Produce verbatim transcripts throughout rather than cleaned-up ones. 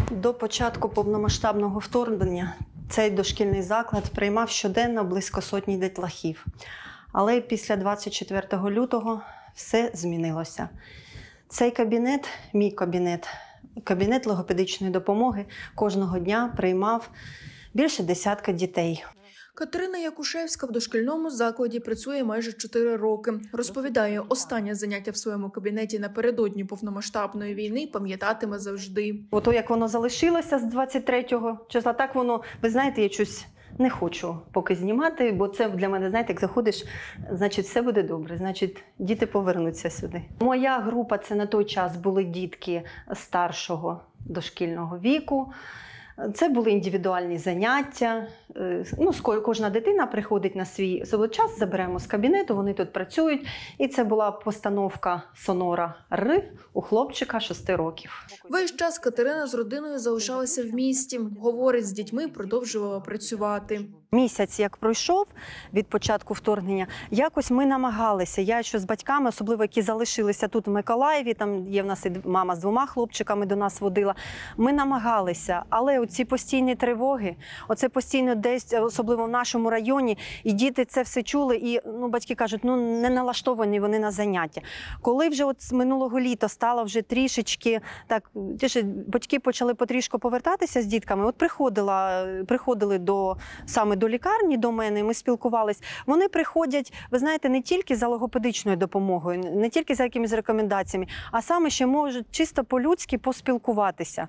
До початку повномасштабного вторгнення цей дошкільний заклад приймав щоденно близько сотні дітлахів. Але після двадцять четвертого лютого все змінилося. Цей кабінет, мій кабінет, кабінет логопедичної допомоги, кожного дня приймав більше десятка дітей. Катерина Якушевська в дошкільному закладі працює майже чотири роки. Розповідає, останнє заняття в своєму кабінеті напередодні повномасштабної війни пам'ятатиме завжди. Ото як воно залишилося з двадцять третього числа, так воно, ви знаєте, я щось не хочу поки знімати, бо це для мене, знаєте, як заходиш, значить все буде добре, значить діти повернуться сюди. Моя група – це на той час були дітки старшого дошкільного віку. Це були індивідуальні заняття. Ну, кожна дитина приходить на свій час, заберемо з кабінету, вони тут працюють. І це була постановка сонора Р у хлопчика шести років. Весь час Катерина з родиною залишалася в місті. Говорить, з дітьми продовжувала працювати. Місяць, як пройшов від початку вторгнення, якось ми намагалися. Я що з батьками, особливо які залишилися тут в Миколаєві, там є в нас і мама з двома хлопчиками до нас водила, ми намагалися. Але оці постійні тривоги, оце постійно десь, особливо в нашому районі, і діти це все чули, і ну, батьки кажуть, ну не налаштовані вони на заняття. Коли вже от з минулого літа стало вже трішечки, так, батьки почали потрішку повертатися з дітками, от приходила, приходили до, саме до лікарні до мене, ми спілкувалися. Вони приходять, ви знаєте, не тільки за логопедичною допомогою, не тільки за якимись рекомендаціями, а саме ще можуть чисто по-людськи поспілкуватися.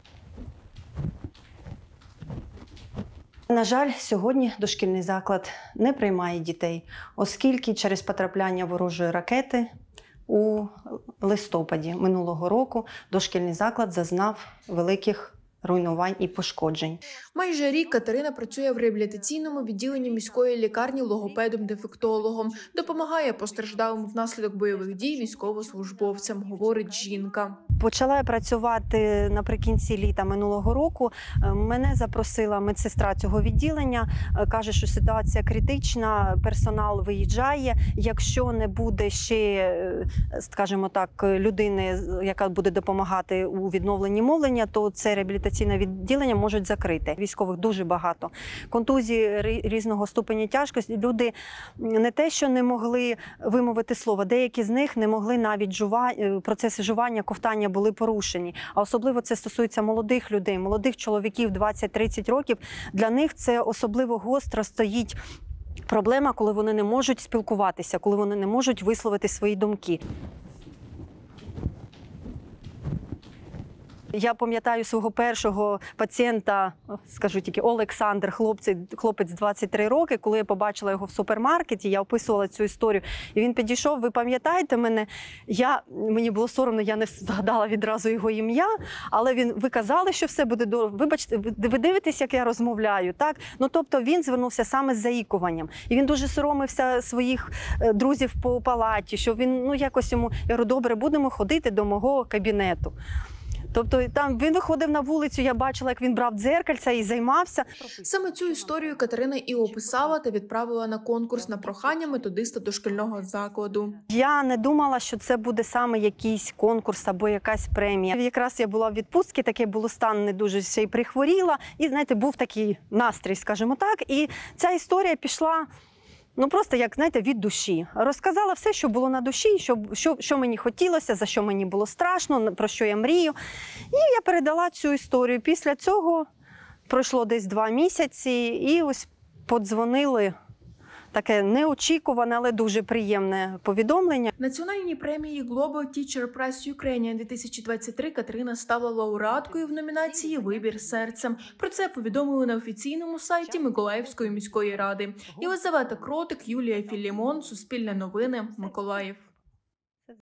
На жаль, сьогодні дошкільний заклад не приймає дітей, оскільки через потрапляння ворожої ракети у листопаді минулого року дошкільний заклад зазнав великих руйнувань і пошкоджень. Майже рік Катерина працює в реабілітаційному відділенні міської лікарні логопедом-дефектологом. Допомагає постраждалим внаслідок бойових дій військовослужбовцям, говорить жінка. Почала я працювати наприкінці літа минулого року. Мене запросила медсестра цього відділення. Каже, що ситуація критична, персонал виїжджає. Якщо не буде ще, скажімо так, людини, яка буде допомагати у відновленні мовлення, то це реабілітаційне відділення можуть закрити. Військових дуже багато. Контузії різного ступеня тяжкості. Люди не те, що не могли вимовити слово, деякі з них не могли навіть жувати, процеси жування, ковтання були порушені. А особливо це стосується молодих людей, молодих чоловіків двадцять-тридцять років. Для них це особливо гостро стоїть проблема, коли вони не можуть спілкуватися, коли вони не можуть висловити свої думки. Я пам'ятаю свого першого пацієнта, скажу тільки Олександр, хлопець, хлопець двадцять три роки, коли я побачила його в супермаркеті, я описувала цю історію, і він підійшов, ви пам'ятаєте мене, я, мені було соромно, я не згадала відразу його ім'я, але він, ви казали, що все буде добре, вибачте, ви дивитесь, як я розмовляю, так? Ну, тобто він звернувся саме з заїкуванням, і він дуже соромився своїх друзів по палаті, що він, ну, якось йому, я говорю, добре, будемо ходити до мого кабінету. Тобто там він виходив на вулицю, я бачила, як він брав дзеркальця і займався. Саме цю історію Катерина і описала та відправила на конкурс на прохання методиста дошкільного закладу. Я не думала, що це буде саме якийсь конкурс або якась премія. Якраз я була в відпустці, таке було стан не дуже, ще й прихворіла. І, знаєте, був такий настрій, скажімо так. І ця історія пішла... Ну, просто, як, знаєте, від душі. Розказала все, що було на душі, що, що, що мені хотілося, за що мені було страшно, про що я мрію. І я передала цю історію. Після цього пройшло десь два місяці, і ось подзвонили. Таке неочікуване, але дуже приємне повідомлення. Національній премії Global Teacher Prize Ukraine дві тисячі двадцять три Катерина стала лауреаткою в номінації «Вибір серцем». Про це повідомили на офіційному сайті Миколаївської міської ради. Єлизавета Кротик, Юлія Філімон, Суспільне новини, Миколаїв.